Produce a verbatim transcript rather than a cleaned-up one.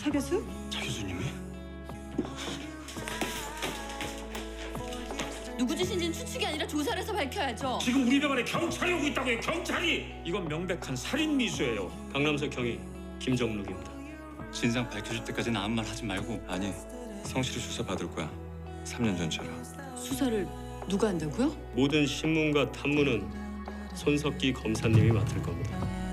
차 교수? 차 교수님이? 누구 짓인지는 추측이 아니라 조사를 해서 밝혀야죠. 지금 우리 병원에 경찰이 오고 있다고요. 경찰이! 이건 명백한 살인 미수예요. 강남서 경위 김정록입니다. 진상 밝혀질 때까지는 아무 말 하지 말고. 아니, 성실히 수사 받을 거야. 삼 년 전처럼. 수사를 누가 한다고요? 모든 신문과 탐문은 손석기 검사님이 맡을 겁니다.